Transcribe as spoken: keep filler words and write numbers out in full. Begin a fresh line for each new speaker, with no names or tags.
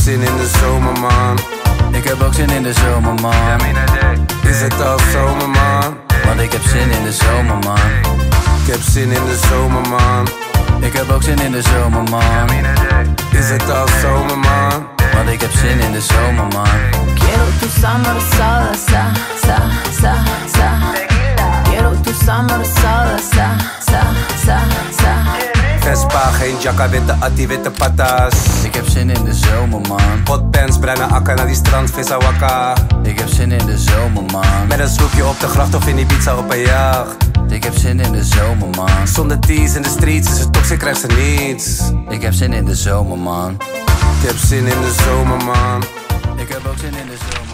zin in de zomer, man.
Ik heb ook zin in de zomer, man.
Is het al zomer, man?
Want ik heb zin in de zomer, man.
Ik heb zin in de zomer, man.
Ik heb ook zin in de zomer, man.
Is het al zomer, man?
Want ik heb zin in de zomer, man.
Quiero tu summer soda, sa, sa, sa, sa. Quiero tu summer soda, sa, sa, sa, sa.
Vespa, geen jacka, witte attie, witte patas.
Ik heb zin in de zomer, man.
Hotpants, bruine akka naar die strand, vissa wakka.
Ik heb zin in de zomer, man.
Met een sloepje op de gracht of in Ibiza op een jacht.
Ik heb zin in de zomer, man.
Zonder tees in de streets is het toxic, krijgt ze niets.
Ik heb zin in de zomer, man.
Ik heb zin in de zomer, man.
Ik heb ook zin in de zomer.